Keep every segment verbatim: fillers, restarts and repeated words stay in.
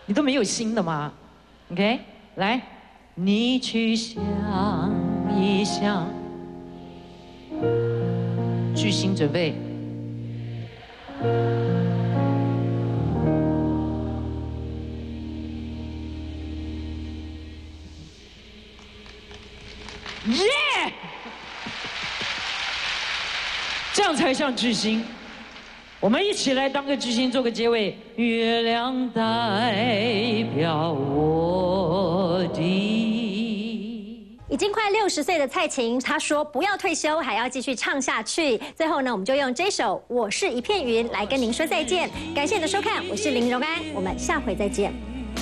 你都没有新的吗 ？OK， 来，你去想一想，巨星准备。耶！ Yeah! 这样才像巨星。我们一起来当个巨星，做个结尾。月亮代表我的。 已经快六十岁的蔡琴，她说不要退休，还要继续唱下去。最后呢，我们就用这首《我是一片云》来跟您说再见。感谢你的收看，我是林荣安，我们下回再见。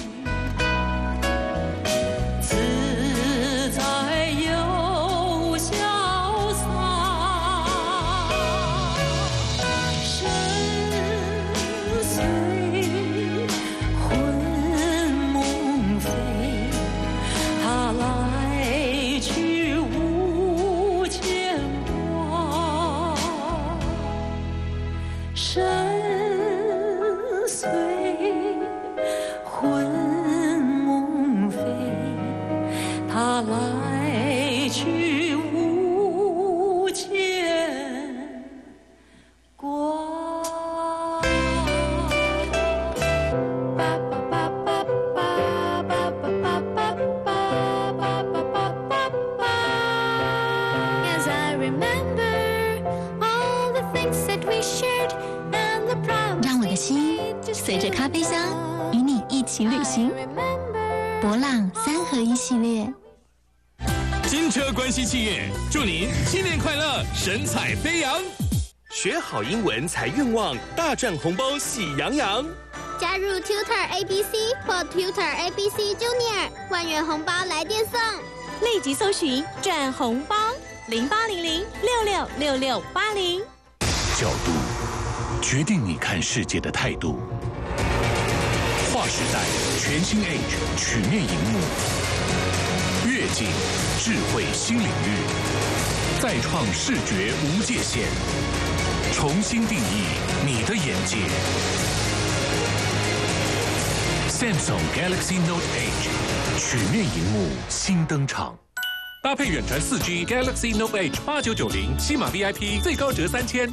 随着咖啡香，与你一起旅行。博朗三合一系列， 金车关系企业祝您新年快乐，神采飞扬。学好英文财愿望，大赚红包喜洋洋。 加入 Tutor A B C 或 Tutor A B C Junior， 万元红包来电送。 立即搜寻赚红包零八零零六六六六八零。 角度决定你看世界的态度。划时代全新 Edge 曲面荧幕，跃进智慧新领域，再创视觉无界限，重新定义你的眼界。Samsung Galaxy Note Edge 曲面荧幕新登场，搭配远传 四 G Galaxy Note Edge 八九九零，西马 V I P 最高折三千。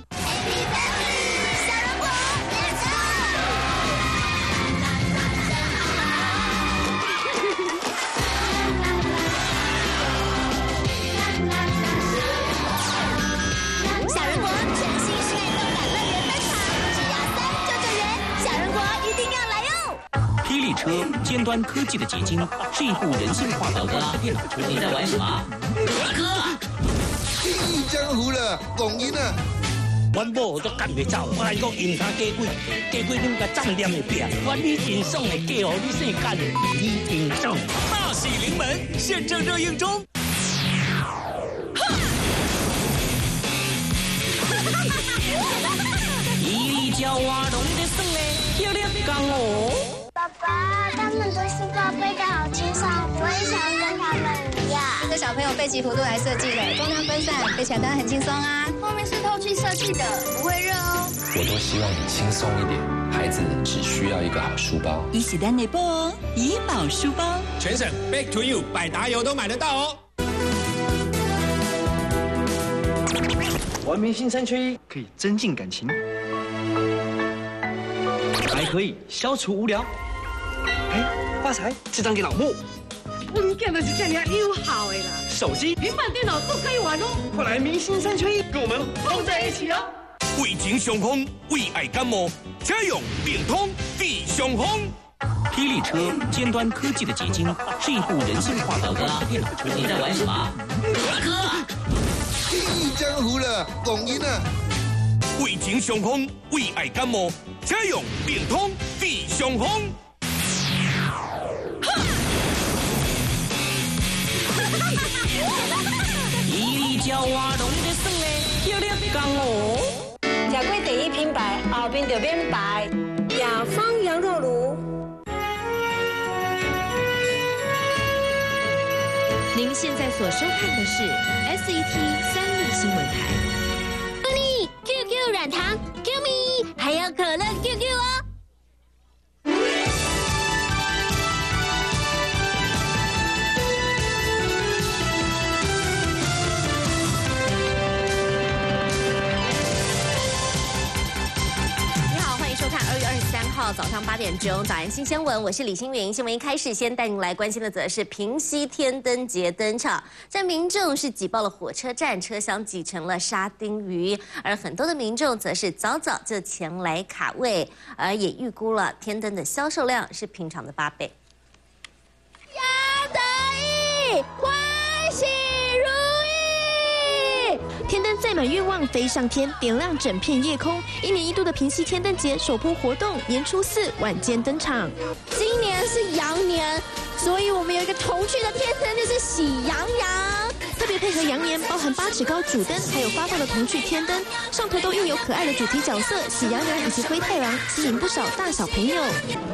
车尖端科技的结晶，是一部人性化的电脑车。你在玩什么？哥， 一江湖了，讲赢了。 阮某都干袂走，我来讲阴差假鬼，假鬼恁个账念会变，我李锦送的嫁予你世间的李锦送。 大喜临门，现正热映中。 伊哩叫我拢得算的，有点讲哦。 爸爸，他们的书包背得好轻松，我也想跟他们一样。 这个小朋友背起弧度来设计的，中央分散，背起来当然很轻松啊。 后面是透气设计的，不会热哦。 我都希望你轻松一点，孩子只需要一个好书包。 伊是咱的宝哦，怡宝书包， 全省 Back to You 百达油都买得到哦。 玩明星三缺一，可以增进感情，还可以消除无聊。 哎，发财！这张给老穆。 文件的是这样友好的啦， 手机、 平板电脑都可以玩哦。 快来明星三缺一，跟我们放在一起哦！ 为情伤风，为爱感冒，家用病通地伤风。 霹雳车尖端科技的结晶，是一部人性化的电脑车。你在玩什么？哥， 一江湖了，讲赢了。 为情伤风，为爱感冒，家用病通地伤风。 伊哩叫我拢得算的，有点讲哦。 吃过第一品牌，后边就免牌。雅芳羊肉炉。 您现在所收看的是 S E T 三立新闻台。 Honey Q Q 软糖 Q me， 还有可乐 Q Q 哦。 八点钟早安新鲜闻，我是李欣云。新闻一开始，先带您来关心的则是平溪天灯节登场，这民众是挤爆了火车站，车厢挤成了沙丁鱼，而很多的民众则是早早就前来卡位，而也预估了天灯的销售量是平常的八倍。 要得意，欢喜如意。 天灯载满愿望飞上天，点亮整片夜空。一年一度的平溪天灯节首波活动，年初四晚间登场。 今年是羊年，所以我们有一个童趣的天灯，就是喜羊羊。 特别配合羊年，包含八尺高主灯，还有发放的童趣天灯，上头都印有可爱的主题角色喜羊羊以及灰太狼，吸引不少大小朋友。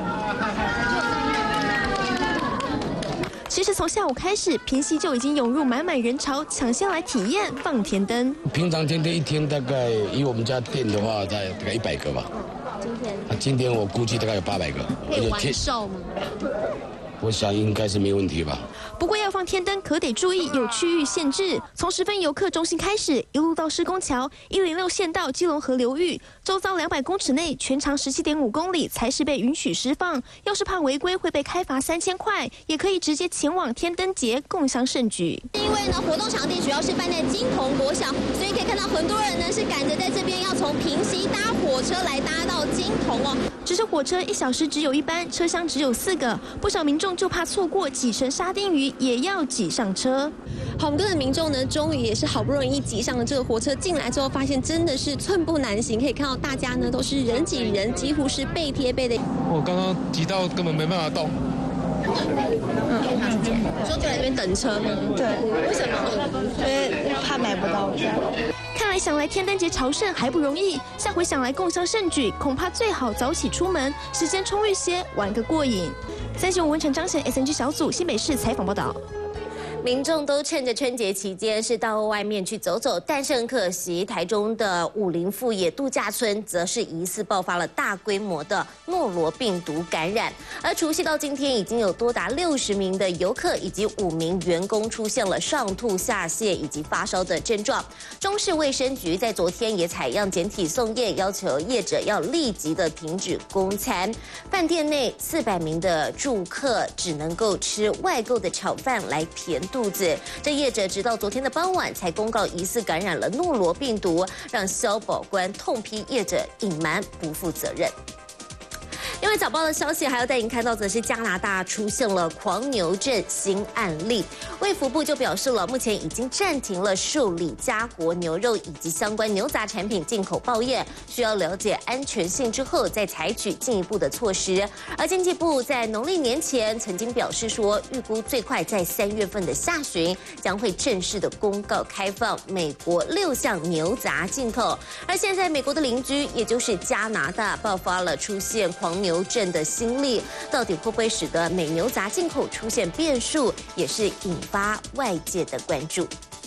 其实从下午开始，平溪就已经涌入满满人潮，抢先来体验放天灯。 平常天天一天大概以我们家店的话，大概大概一百个吧。 今天？ 啊，今天我估计大概有八百个。 可以完售吗？ 我想应该是没问题吧。 不过要放天灯可得注意有区域限制，从十分游客中心开始，一路到施工桥一零六线到基隆河流域，周遭两百公尺内全长十七点五公里才是被允许释放。要是怕违规会被开罚三千块，也可以直接前往天灯节共襄盛举。 因为呢，活动场地主要是办在金鹏国小，所以可以看到很多人呢是赶着在这边要从平溪搭火车来搭到金鹏哦。 只是火车一小时只有一班，车厢只有四个，不少民众就怕错过，挤成沙丁鱼也要挤上车。 很多的民众呢，终于也是好不容易挤上了这个火车，进来之后发现真的是寸步难行，可以看到大家呢都是人挤人，几乎是背贴背的。 我刚刚挤到根本没办法动。 嗯，说就在那边等车吗？ 对， 为什么？ 因为怕买不到票。 看来想来天灯节朝圣还不容易，下回想来共襄盛举，恐怕最好早起出门，时间充裕些，玩个过瘾。三十五文成彰显 S N G 小组新北市采访报道。 民众都趁着春节期间是到外面去走走，但是很可惜，台中的武林富野度假村则是疑似爆发了大规模的诺罗病毒感染。而除夕到今天，已经有多达六十名的游客以及五名员工出现了上吐下泻以及发烧的症状。中市卫生局在昨天也采样检体送验，要求业者要立即的停止供餐。饭店内四百名的住客只能够吃外购的炒饭来填肚子，这业者直到昨天的傍晚才公告疑似感染了诺罗病毒，让消保官痛批业者隐瞒不负责任。因为早报的消息，还要带您看到，则是加拿大出现了狂牛症新案例。卫福部就表示了，目前已经暂停了受理家活牛肉以及相关牛杂产品进口报验，需要了解安全性之后再采取进一步的措施。而经济部在农历年前曾经表示说，预估最快在三月份的下旬将会正式的公告开放美国六项牛杂进口。而现在美国的邻居，也就是加拿大，爆发了出现狂牛牛症的新例，到底会不会使得美牛杂进口出现变数，也是引发外界的关注。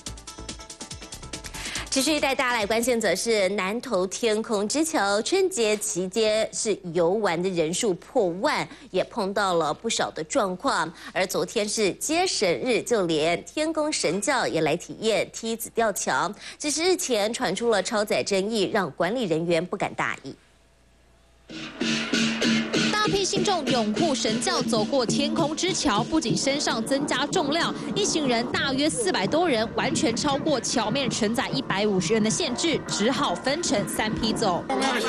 持续带大家来关心，则是南投天空之桥春节期间是游玩的人数破万，也碰到了不少的状况。而昨天是接神日，就连天宫神教也来体验梯子吊桥，只是日前传出了超载争议，让管理人员不敢大意。 大批信众拥护神教走过天空之桥，不仅身上增加重量，一行人大约四百多人，完全超过桥面承载一百五十人的限制，只好分成三批走。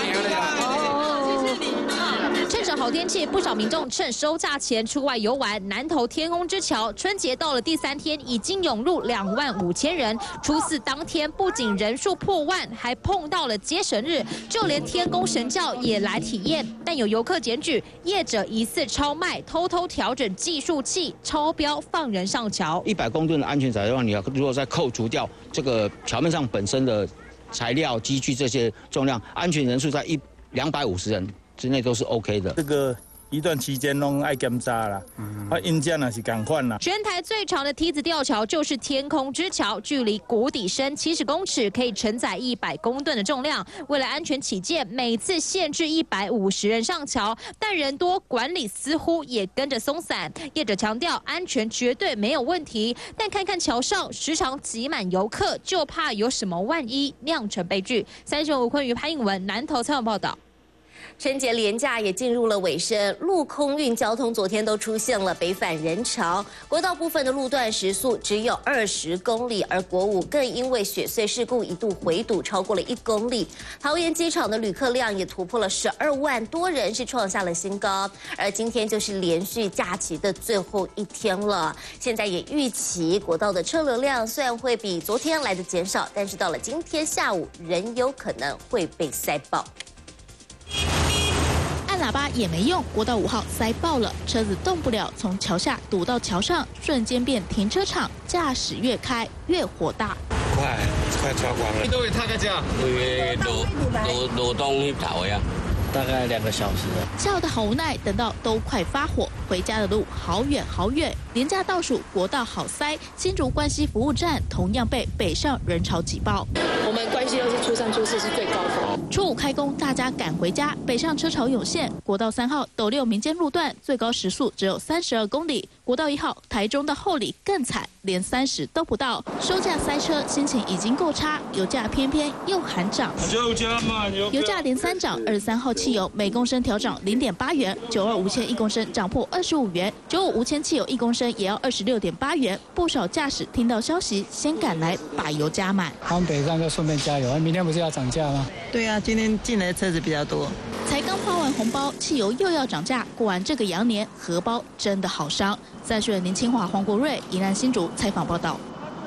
趁着好天气，不少民众趁收假前出外游玩。南投天空之桥春节到了第三天，已经涌入两万五千人。初四当天，不仅人数破万，还碰到了接神日，就连天宫神教也来体验。但有游客检举，业者疑似超卖，偷偷调整计数器，超标放人上桥。 一百公吨的安全载量，你要如果再扣除掉这个桥面上本身的材料、机具这些重量，安全人数在一两百五十人之内都是 OK 的。 这个一段期间拢爱检查啦，啊，印象也是同款啦。 全台最长的梯子吊桥就是天空之桥，距离谷底深七十公尺，可以承载一百公吨的重量。为了安全起见，每次限制一百五十人上桥，但人多，管理似乎也跟着松散。业者强调安全绝对没有问题，但看看桥上时常挤满游客，就怕有什么万一酿成悲剧。三十五昆于潘映文南投采访报道。 春节连假也进入了尾声，陆空运交通昨天都出现了北返人潮，国道部分的路段时速只有二十公里，而国五更因为雪隧事故一度回堵超过了一公里。桃园机场的旅客量也突破了十二万多人，是创下了新高。而今天就是连续假期的最后一天了，现在也预期国道的车流量虽然会比昨天来的减少，但是到了今天下午仍有可能会被塞爆。 按喇叭也没用，国道五号塞爆了，车子动不了，从桥下堵到桥上，瞬间变停车场，驾驶越开越火大。 快，快抓光了！ 你都会踏个架？ 对，罗罗罗东去跑呀。 大概两个小时了， 笑得好无奈，等到都快发火，回家的路好远好远。连假倒数，国道好塞，新竹关西服务站同样被北上人潮挤爆。 我们关西又是初三、初四是最高峰。 初五开工，大家赶回家，北上车潮涌现。国道三号斗六民间路段最高时速只有三十二公里，国道一号台中的后里更惨，连三十都不到。收假塞车，心情已经够差，油价偏偏又喊涨。 油价嘛， 油价连三涨，二十三号汽油每公升调涨零点八元，九二无铅一公升涨破二十五元，九五无铅汽油一公升也要二十六点八元。不少驾驶听到消息，先赶来把油加满。 往北上就顺便加油，明天不是要涨价吗？ 对啊，今天进来的车子比较多。 才刚发完红包，汽油又要涨价，过完这个羊年，荷包真的好伤。三十二年清华黄国瑞，宜兰新竹采访报道。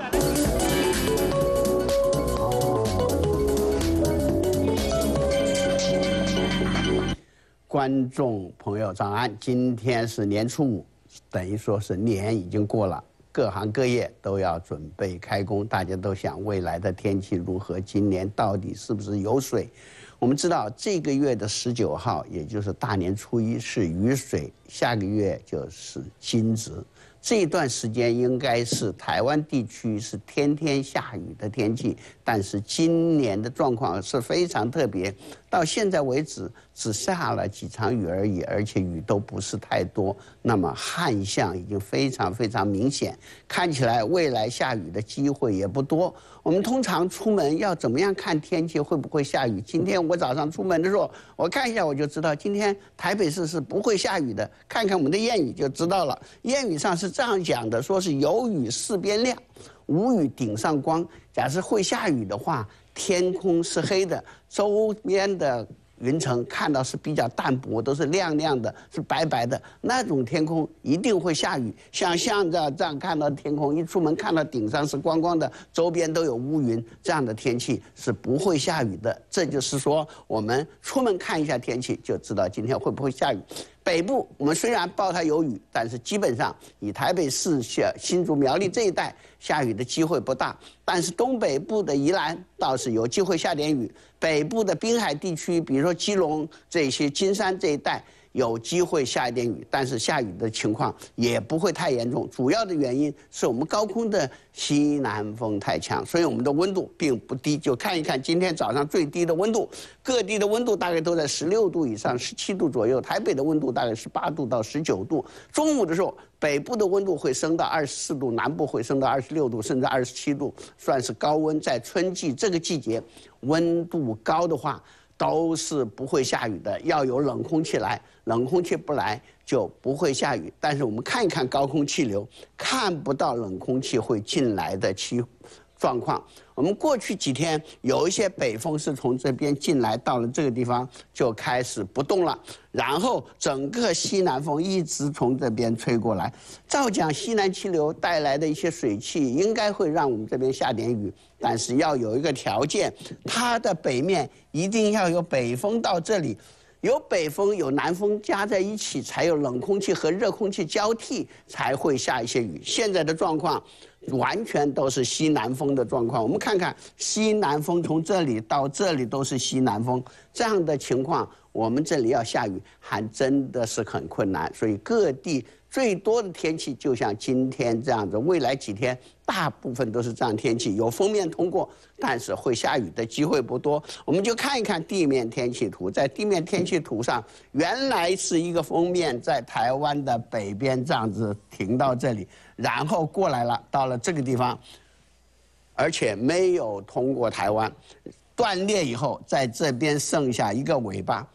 观众朋友早安，今天是年初五，等于说是年已经过了，各行各业都要准备开工，大家都想未来的天气如何，今年到底是不是有水？我们知道这个月的十九号，也就是大年初一是雨水，下个月就是惊蛰。这段时间应该是台湾地区是天天下雨的天气，但是今年的状况是非常特别，到现在为止只下了几场雨而已，而且雨都不是太多，那么旱象已经非常非常明显，看起来未来下雨的机会也不多。我们通常出门要怎么样看天气会不会下雨？今天我早上出门的时候，我看一下我就知道，今天台北市是不会下雨的。看看我们的谚语就知道了，谚语上是这样讲的，说是有雨四边亮，无雨顶上光。假设会下雨的话，天空是黑的，周边的云层看到是比较淡薄，都是亮亮的，是白白的，那种天空一定会下雨。像像这这样看到天空，一出门看到顶上是光光的，周边都有乌云，这样的天气是不会下雨的。这就是说，我们出门看一下天气，就知道今天会不会下雨。北部我们虽然报它有雨，但是基本上以台北市、新竹、苗栗这一带下雨的机会不大。但是东北部的宜兰倒是有机会下点雨，北部的滨海地区，比如说基隆这些、金山这一带，有机会下一点雨，但是下雨的情况也不会太严重。主要的原因是我们高空的西南风太强，所以我们的温度并不低。就看一看今天早上最低的温度，各地的温度大概都在十六度以上，十七度左右。台北的温度大概十八度到十九度。中午的时候，北部的温度会升到二十四度，南部会升到二十六度，甚至二十七度，算是高温。在春季这个季节，温度高的话，都是不会下雨的，要有冷空气来，冷空气不来就不会下雨。但是我们看一看高空气流，看不到冷空气会进来的气状况。我们过去几天有一些北风是从这边进来，到了这个地方就开始不动了，然后整个西南风一直从这边吹过来。照讲西南气流带来的一些水汽应该会让我们这边下点雨，但是要有一个条件，它的北面一定要有北风到这里。有北风有南风加在一起，才有冷空气和热空气交替，才会下一些雨。现在的状况完全都是西南风的状况。我们看看西南风从这里到这里都是西南风，这样的情况，我们这里要下雨还真的是很困难。所以各地最多的天气就像今天这样子，未来几天大部分都是这样天气，有锋面通过，但是会下雨的机会不多。我们就看一看地面天气图，在地面天气图上，原来是一个锋面在台湾的北边这样子停到这里，然后过来了，到了这个地方，而且没有通过台湾，断裂以后在这边剩下一个尾巴。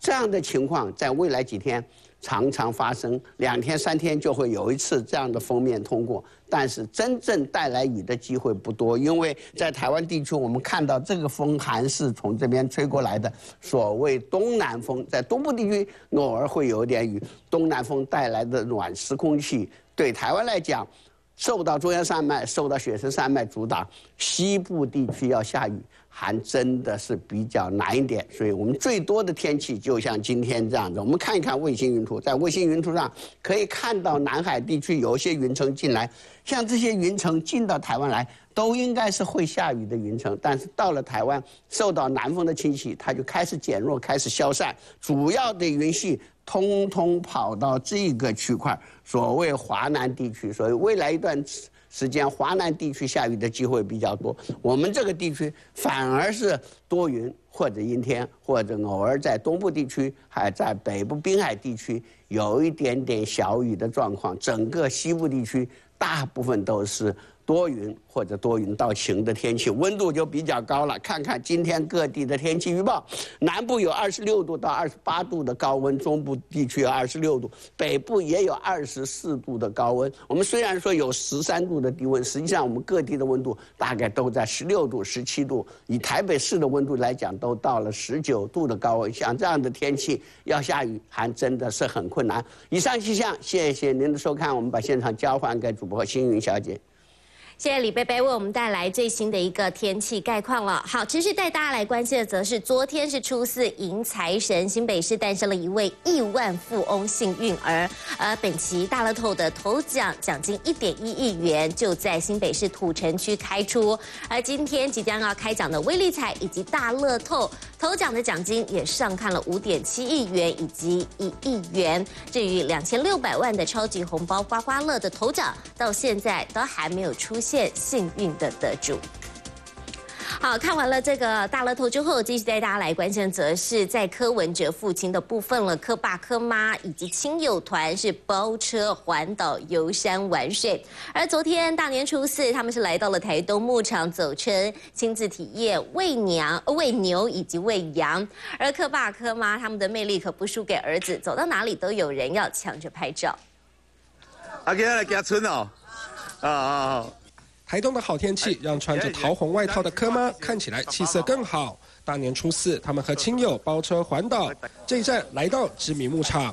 这样的情况在未来几天常常发生，两天三天就会有一次这样的锋面通过，但是真正带来雨的机会不多，因为在台湾地区我们看到这个风还是从这边吹过来的，所谓东南风，在东部地区偶尔会有点雨，东南风带来的暖湿空气对台湾来讲，受到中央山脉、受到雪山山脉阻挡，西部地区要下雨还真的是比较难一点，所以我们最多的天气就像今天这样子。我们看一看卫星云图，在卫星云图上可以看到南海地区有一些云层进来，像这些云层进到台湾来，都应该是会下雨的云层，但是到了台湾，受到南风的侵袭，它就开始减弱，开始消散，主要的云系通通跑到这个区块，所谓华南地区，所以未来一段时间华南地区下雨的机会比较多，我们这个地区反而是多云或者阴天，或者偶尔在东部地区还在北部滨海地区有一点点小雨的状况，整个西部地区大部分都是多云或者多云到晴的天气，温度就比较高了。看看今天各地的天气预报，南部有二十六度到二十八度的高温，中部地区有二十六度，北部也有二十四度的高温。我们虽然说有十三度的低温，实际上我们各地的温度大概都在十六度、十七度。以台北市的温度来讲，都到了十九度的高温。像这样的天气要下雨，还真的是很困难。以上气象，谢谢您的收看，我们把现场交还给主播星云小姐。 谢谢李贝贝为我们带来最新的一个天气概况了。好，持续带大家来关心的则是昨天是初四迎财神，新北市诞生了一位亿万富翁幸运儿，而本期大乐透的头奖奖金一点一亿元就在新北市土城区开出，而今天即将要开奖的威力彩以及大乐透头奖的奖金也上看了五点七亿元以及一亿元。至于两千六百万的超级红包刮刮乐的头奖，到现在都还没有出现幸运的得主。好，看完了这个大乐透之后，继续带大家来关心的则是在柯文哲父亲的部分了。柯爸、柯妈以及亲友团是包车环岛游山玩水，而昨天大年初四，他们是来到了台东牧场走春，亲自体验喂娘、喂牛以及喂羊。而柯爸、柯妈他们的魅力可不输给儿子，走到哪里都有人要抢着拍照。 阿今天来加春哦，啊啊啊！ 台东的好天气让穿着桃红外套的柯妈看起来气色更好。大年初四，他们和亲友包车环岛，这一站来到知名牧场。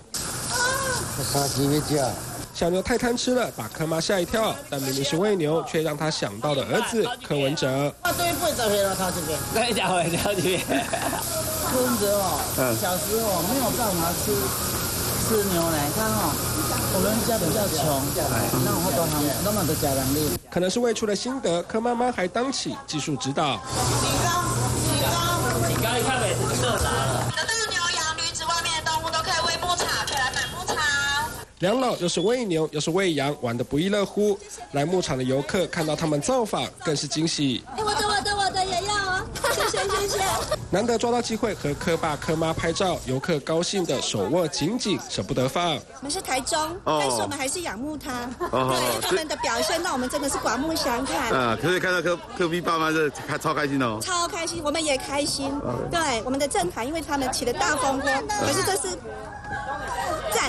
小牛太贪吃了，把柯妈吓一跳，但明明是喂牛，却让他想到了儿子柯文哲。 我对八十岁了，他这边。那一家伙，你要去。柯文哲哦，小时候没有办法吃吃牛奶，看哦。我们家比较穷，那我都行，那么多家人力。 可能是喂出了心得，柯妈妈还当起技术指导。 起高，起高，起高！一看每次就受砸了。 得到牛羊、驴子外面的动物都可以喂牧场，可以来买牧场。 两老又是喂牛又是喂羊，玩得不亦乐乎。来牧场的游客看到他们造访，更是惊喜。 哎，我的我的我的也要啊！谢谢谢谢。 难得抓到机会和柯爸柯妈拍照，游客高兴的手握紧紧，舍不得放。 我们是台中，哦、但是我们还是仰慕他，哦、对他们的表现，让我们真的是刮目相看。 啊，可以看到柯柯 P 爸妈是开超开心哦， 超开心，我们也开心。哦、对，我们的政坛，因为他们起了大风波，可是这是赞。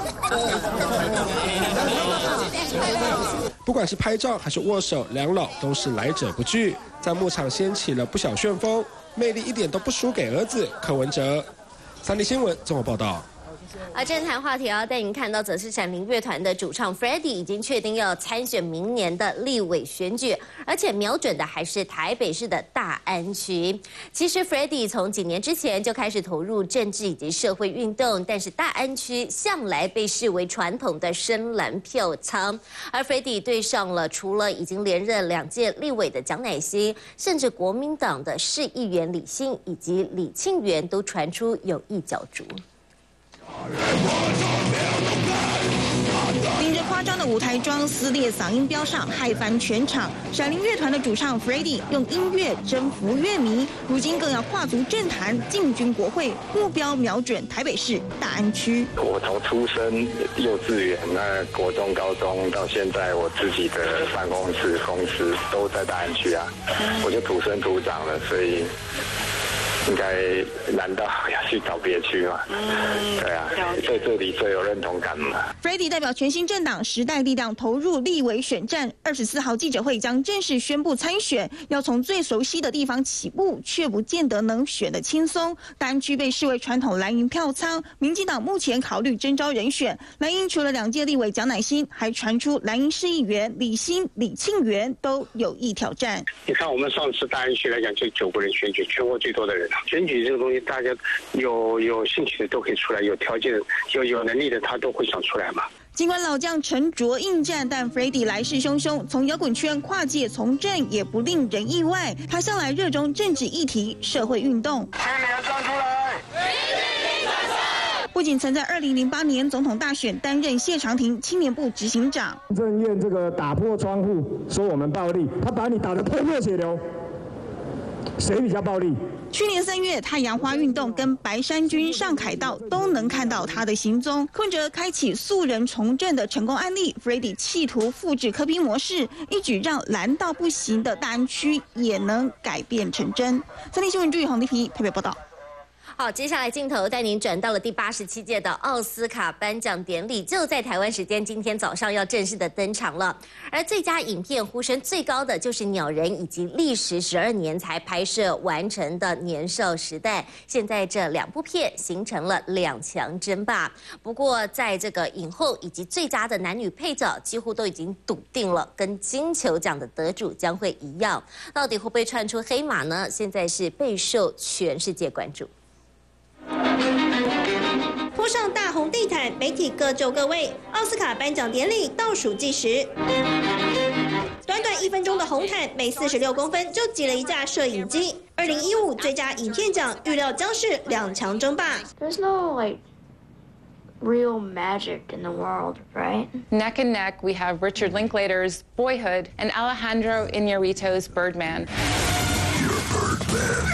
不管是拍照还是握手，两老都是来者不拒，在牧场掀起了不小旋风。魅力一点都不输给儿子柯文哲。三立新闻综合报道。 而政坛话题要带您看到，则是闪灵乐团的主唱 Freddie 已经确定要参选明年的立委选举，而且瞄准的还是台北市的大安区。其实 Freddie 从几年之前就开始投入政治以及社会运动，但是大安区向来被视为传统的深蓝票仓。而 Freddie 对上了除了已经连任两届立委的蒋乃馨，甚至国民党的市议员李欣以及李庆元都传出有意角逐。 顶着夸张的舞台装，撕裂嗓音飙上，害翻全场。闪灵乐团的主唱 Freddie 用音乐征服乐迷，如今更要跨足政坛，进军国会，目标瞄准台北市大安区。 我从出生幼稚园、那国中、高中到现在，我自己的办公室、公司都在大安区啊，我就土生土长了，所以应该难道要去找别区嘛。嗯，对啊，在这里最有认同感嘛。 Freddie 代表全新政党时代力量投入立委选战，二十四号记者会将正式宣布参选，要从最熟悉的地方起步，却不见得能选得轻松。大安区被视为传统蓝营票仓，民进党目前考虑征召人选。蓝营除了两届立委蒋乃馨，还传出蓝营市议员李欣、李庆元都有意挑战。 你看我们上次大安区来讲，就九个人选举，全国最多的人。选举这个东西，大家有有兴趣的都可以出来，有条件、有有能力的他都会想出来嘛。 尽管老将沉着应战，但 Freddie 来势汹汹，从摇滚圈跨界从政也不令人意外。他向来热衷政治议题、社会运动。 青年站出来！ 不仅曾在二零零八年总统大选担任谢长廷青年部执行长。 政院这个打破窗户，说我们暴力，他把你打得头破血流，谁比较暴力？ 去年三月，太阳花运动跟白衫军上凯道都能看到他的行踪。柯文哲开启素人从政的成功案例 ，Freddie 企图复制柯 P 模式，一举让蓝到不行的大安区也能改变成真。三立新闻朱宇宏、李皮台北报道。 好，接下来镜头带您转到了第八十七届的奥斯卡颁奖典礼，就在台湾时间今天早上要正式的登场了。而最佳影片呼声最高的就是《鸟人》以及历时十二年才拍摄完成的《年少时代》。现在这两部片形成了两强争霸。不过，在这个影后以及最佳的男女配角，几乎都已经笃定了，跟金球奖的得主将会一样。到底会不会窜出黑马呢？现在是备受全世界关注。 铺上大红地毯，媒体各就各位。奥斯卡颁奖典礼倒数计时，短短一分钟的红毯，每四十六公分就挤了一架摄影机。二零一五最佳影片奖预料将是两强争霸。 There's no like real magic in the world, right? Neck and neck, we have Richard Linklater's Boyhood and Alejandro Iñárritu's Birdman. You're Birdman.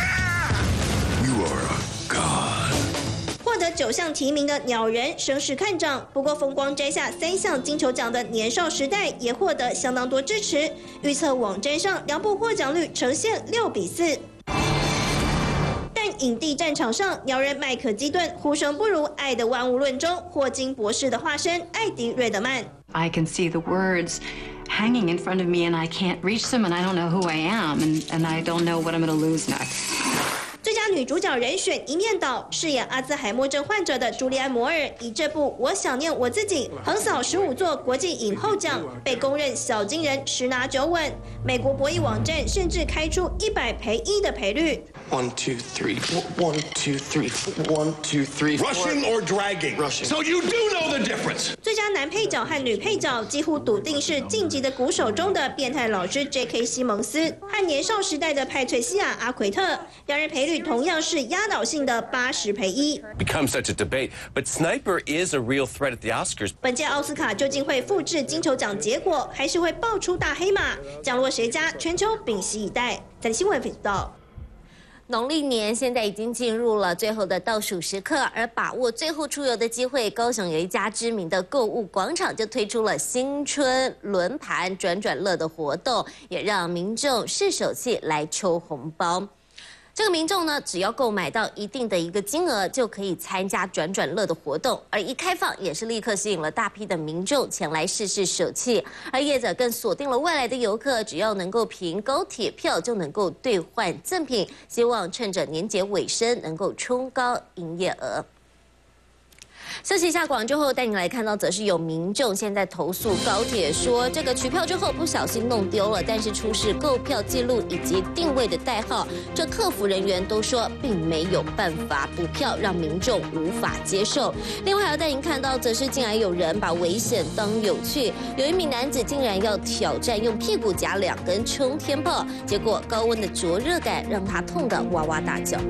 You are a god. 获得九项提名的《鸟人》声势看涨，不过风光摘下三项金球奖的《年少时代》也获得相当多支持。预测网站上两部获奖率呈现六比四。但影帝战场上，《鸟人》麦克基顿呼声不如《爱的万物论》中霍金博士的化身艾迪·瑞德曼。 I can see the words hanging in front of me, and I can't reach them, and I don't know who I am, and and I don't know what I'm going to lose next. 最佳女主角人选一面倒，饰演阿兹海默症患者的朱莉安·摩尔，以这部《我想念我自己》横扫十五座国际影后奖，被公认小金人，十拿九稳。美国博弈网站甚至开出一百赔一的赔率。 One, two, three, one, two, three, one, two, three. Rushing or dragging? Rushing. So you do know the difference. 最佳男配角和女配角几乎笃定是晋级的鼓手中的变态老师 J K 西蒙斯和年少时代的派翠西亚·阿奎特，两人赔率同样是压倒性的八十赔一。 Becomes such a debate, but Sniper is a real threat at the Oscars. 本届奥斯卡究竟会复制金球奖结果，还是会爆出大黑马？降落谁家？全球屏息以待。在新闻频道。 农历年现在已经进入了最后的倒数时刻，而把握最后出游的机会，高雄有一家知名的购物广场就推出了新春轮盘转转乐的活动，也让民众试手气来抽红包。这个民众呢，只要购买到一定的一个金额，就可以参加转转乐的活动。而一开放，也是立刻吸引了大批的民众前来试试手气。而业者更锁定了未来的游客，只要能够凭高铁票就能够兑换赠品，希望趁着年节尾声能够冲高营业额。休息一下广之后，带你来看到，则是有民众现在投诉高铁，说这个取票之后不小心弄丢了，但是出示购票记录以及定位的代号，这客服人员都说并没有办法补票，让民众无法接受。另外还要带您看到，则是竟然有人把危险当有趣，有一名男子竟然要挑战用屁股夹两根冲天炮，结果高温的灼热感让他痛得哇哇大叫。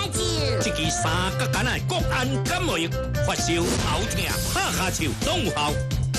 三角感染国安感冒药，发烧、头痛、拍下手，拢有效。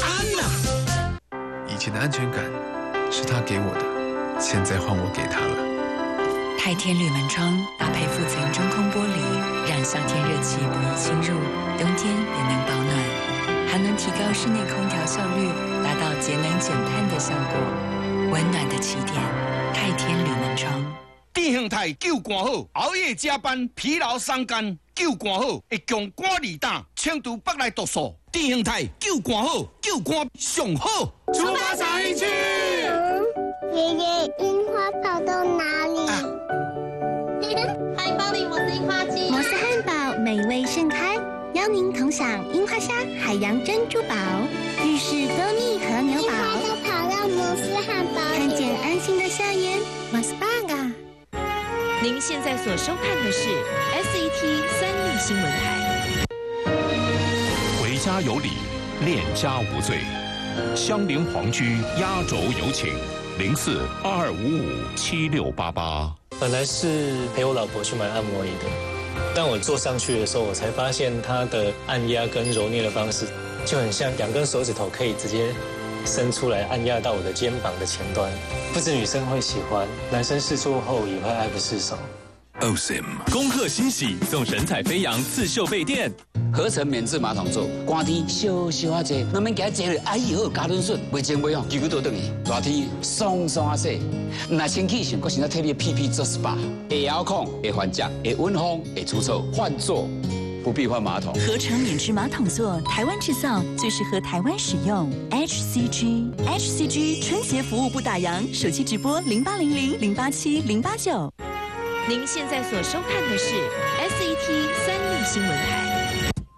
惨了！ 以前的安全感是他给我的，现在换我给他了。 太天铝门窗搭配复层中空玻璃，让夏天热气不易侵入，冬天也能保暖，还能提高室内空调效率，达到节能减碳的效果。温暖的起点，太天铝门窗。 电向太救肝好，熬夜加班、疲劳伤肝，救肝好会强肝利胆，清除北来毒素。电向太救肝好，救肝上好。 出发赏樱去。爷爷，樱花跑到哪里？啊嗨，包里摩斯樱花季， 摩斯汉堡美味盛开，邀您同享樱花虾、海洋珍珠堡、日式多蜜和牛堡。樱花都跑到摩斯汉堡，看见安心的笑颜，摩斯棒啊！ 您现在所收看的是 S E T 三立新闻台。 回家有礼，恋家无罪。香菱皇居压轴有请，零四二二五五七六八八。 本来是陪我老婆去买按摩椅的，但我坐上去的时候，我才发现它的按压跟揉捏的方式，就很像两根手指头可以直接伸出来按压到我的肩膀的前端。不止女生会喜欢，男生试做后也会爱不释手。 O S I M 恭贺新喜，送神采飞扬刺绣被垫， 合成免治马桶座，寒天烧烧啊济，慢慢给它坐落，哎呦，加润顺，袂前袂后，几句倒转去，热天爽爽啊洗，那清气上，我想要替你的屁屁做 S P A， 会遥控，会缓夹，会温风，会除臭，换座不必换马桶。 合成免治马桶座，台湾制造，最适合台湾使用。H C G H C G 春节服务不打烊，手机直播零八零零零八七零八九。 您现在所收看的是 S E T 三立新闻台。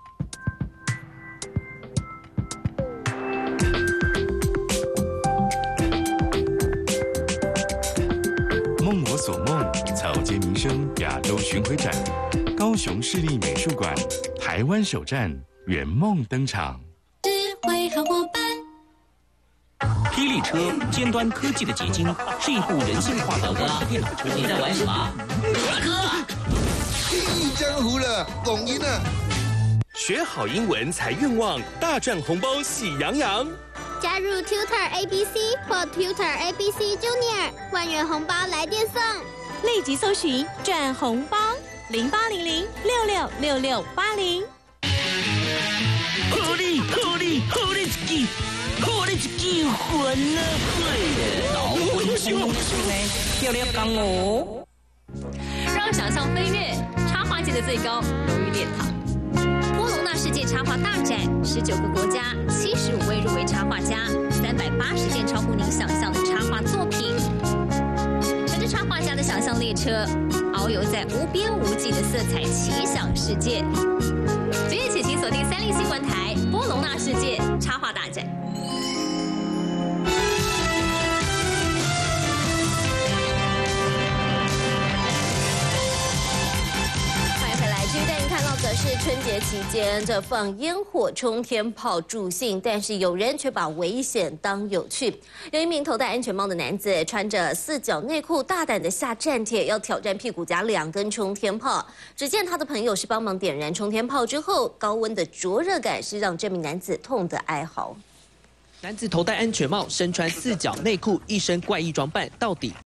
梦我所梦，草间弥生亚洲巡回展，高雄市立美术馆，台湾首站，圆梦登场。 智慧好伙伴。 霹雳车尖端科技的结晶，是一部人性化的电脑车。 你在玩什么？大哥， 一江湖了，懂音了。 学好英文才愿望，大赚红包喜洋洋。 加入 Tutor A B C 或 Tutor A B C Junior， 万元红包来电送。 立即搜寻赚红包零八零零六六六六八零。 好你好你好你一记。好你一记魂啊！老魂想想呢，要了讲哦。 让想象飞跃，插画界的最高荣誉殿堂。波隆纳世界插画大展，十九个国家，七十五位入围插画家，三百八十件超乎您想象的插画作品。乘着插画家的想象列车，遨游在无边无际的色彩奇想世界。即日起，请锁定三立新闻台波隆纳世界插画大展。带您看到的是春节期间这放烟火、冲天炮助兴，但是有人却把危险当有趣。有一名头戴安全帽的男子，穿着四角内裤，大胆的下战帖，要挑战屁股夹两根冲天炮。只见他的朋友是帮忙点燃冲天炮之后，高温的灼热感是让这名男子痛得哀嚎。 男子头戴安全帽，身穿四角内裤，一身怪异装扮，到底